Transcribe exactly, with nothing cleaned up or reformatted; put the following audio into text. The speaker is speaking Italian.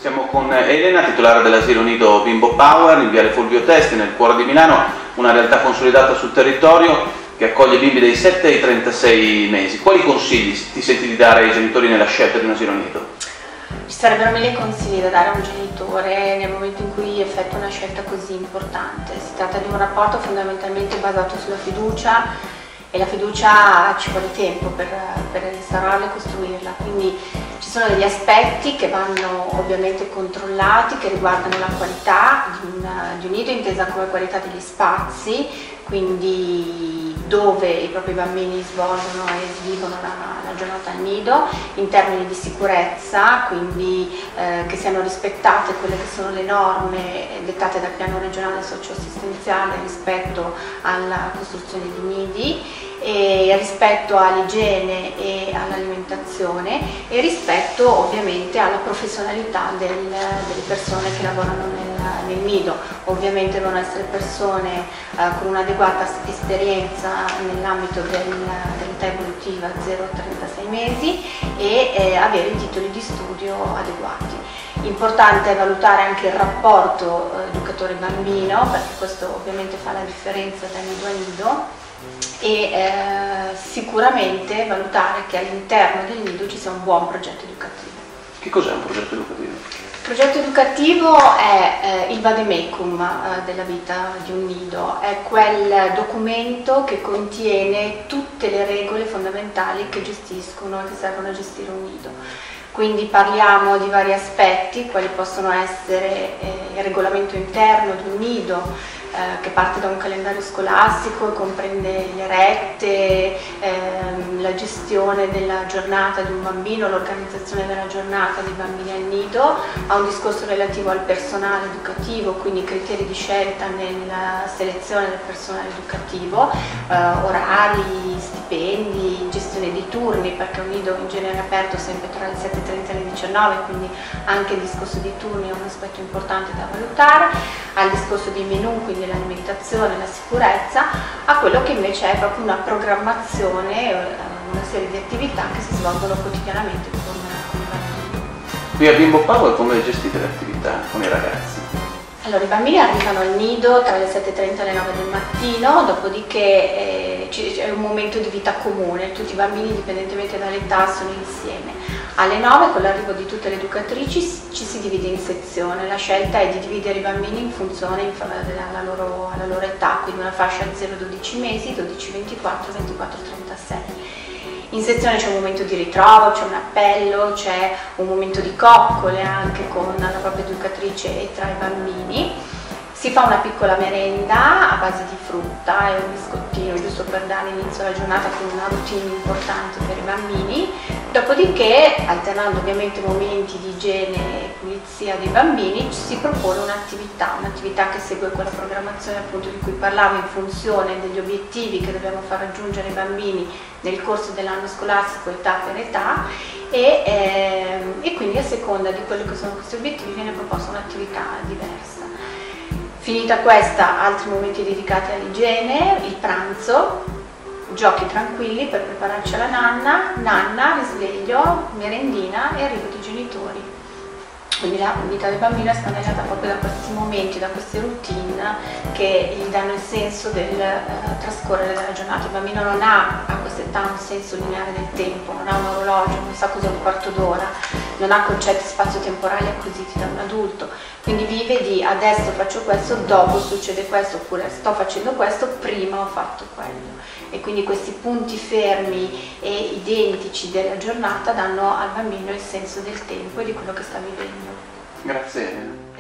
Siamo con Elena, titolare dell'asilo nido Bimbo Power in viale Fulvio Testi, nel cuore di Milano, una realtà consolidata sul territorio che accoglie bimbi dai sette ai trentasei mesi. Quali consigli ti senti di dare ai genitori nella scelta di un asilo nido? Ci sarebbero mille consigli da dare a un genitore nel momento in cui effettua una scelta così importante. Si tratta di un rapporto fondamentalmente basato sulla fiducia, e la fiducia ci vuole tempo per, per instaurarla e costruirla, quindi ci sono degli aspetti che vanno ovviamente controllati, che riguardano la qualità di un, di un nido intesa come qualità degli spazi, quindi dove i propri bambini svolgono e vivono la, la giornata al nido, in termini di sicurezza, quindi eh, che siano rispettate quelle che sono le norme dettate dal piano regionale socioassistenziale rispetto alla costruzione di nidi, e rispetto all'igiene e all'alimentazione e rispetto ovviamente alla professionalità del, delle persone che lavorano nel, nel nido. Ovviamente devono essere persone eh, con un'adeguata esperienza nell'ambito del, dell'età evolutiva zero a trentasei mesi e eh, avere i titoli di studio adeguati. Importante è valutare anche il rapporto eh, educatore-bambino, perché questo ovviamente fa la differenza da nido a nido, e eh, sicuramente valutare che all'interno del nido ci sia un buon progetto educativo. Che cos'è un progetto educativo? Il progetto educativo è eh, il vademecum eh, della vita di un nido, è quel documento che contiene tutte le regole fondamentali che gestiscono e che servono a gestire un nido. Quindi parliamo di vari aspetti, quali possono essere eh, il regolamento interno di un nido, Eh, che parte da un calendario scolastico e comprende le rette, ehm, la gestione della giornata di un bambino, l'organizzazione della giornata dei bambini al nido, ha un discorso relativo al personale educativo, quindi criteri di scelta nella selezione del personale educativo, eh, orari, stipendi, gestione dei turni, perché un nido in genere è aperto sempre tra le sette e trenta e le diciannove, quindi anche il discorso dei turni è un aspetto importante da valutare, al discorso dei menù, quindi l'alimentazione, la sicurezza, a quello che invece è proprio una programmazione, una serie di attività che si svolgono quotidianamente con, con i bambini. Qui a Bimbo Power come gestite le attività con i ragazzi? Allora, i bambini arrivano al nido tra le sette e trenta e le nove del mattino, dopodiché eh, c'è un momento di vita comune, tutti i bambini indipendentemente dall'età sono insieme. Alle nove, con l'arrivo di tutte le educatrici, ci si divide in sezione. La scelta è di dividere i bambini in funzione in alla, loro, alla loro età, quindi una fascia zero dodici mesi, dodici ventiquattro, ventiquattro trentasei. In sezione c'è un momento di ritrovo, c'è un appello, c'è un momento di coccole anche con la propria educatrice e tra i bambini. Si fa una piccola merenda a base di frutta e un biscottino, giusto per dare inizio alla giornata con una routine importante per i bambini. Dopodiché, alternando ovviamente momenti di igiene e pulizia dei bambini, ci si propone un'attività, un'attività che segue quella programmazione appunto di cui parlavo in funzione degli obiettivi che dobbiamo far raggiungere ai bambini nel corso dell'anno scolastico età per età e, ehm, e quindi a seconda di quelli che sono questi obiettivi viene proposta un'attività diversa. Finita questa, altri momenti dedicati all'igiene, il pranzo, giochi tranquilli per prepararci alla nanna, nanna, risveglio, merendina e arrivo dei genitori. Quindi la vita del bambino è scandaliata proprio da questi momenti, da queste routine che gli danno il senso del eh, trascorrere della giornata. Il bambino non ha a questa età un senso lineare del tempo, non ha un orologio, non sa cos'è un quarto d'ora, non ha concetti spazio-temporali acquisiti da un adulto, quindi vive di adesso faccio questo, dopo succede questo, oppure sto facendo questo, prima ho fatto quello. E quindi questi punti fermi e identici della giornata danno al bambino il senso del tempo e di quello che sta vivendo. Grazie.